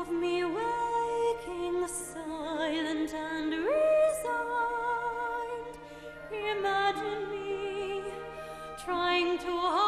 of me waking silent and resigned. Imagine me trying to